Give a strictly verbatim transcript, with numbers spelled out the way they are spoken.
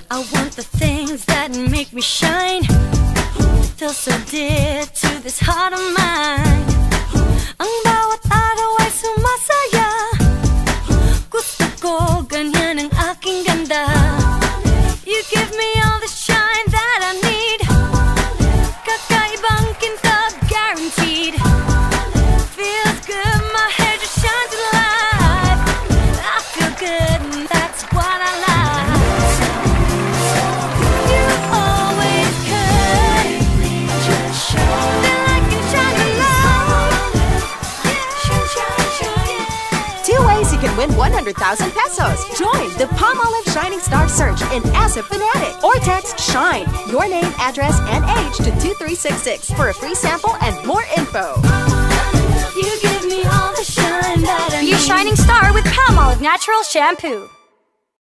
I want the things that make me shine. Feel so dear to this heart of mine. Ang bawat araw ay sumasaya. Gusto ko ganyan ang aking ganda. You give me all the shine that I need. Kakaibang kintab, guaranteed. Feels good, my hair just shines alive. I feel good, and that's what I like. You always could. Feel like you shine a light. Two ways you can win one hundred thousand pesos. Join the Palmolive Shining Star Search in Ask a Fanatic or text SHINE, your name, address, and age to two three six six for a free sample and more info. You give me all the shine that I need. Be a shining star with Palmolive Natural Shampoo.